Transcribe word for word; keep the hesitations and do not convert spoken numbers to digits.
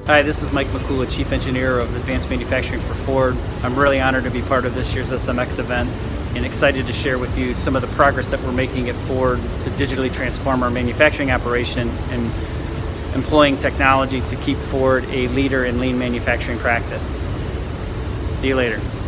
Hi, this is Mike McCullough, Chief Engineer of Advanced Manufacturing for Ford. I'm really honored to be part of this year's S M X event and excited to share with you some of the progress that we're making at Ford to digitally transform our manufacturing operation and employing technology to keep Ford a leader in lean manufacturing practice. See you later.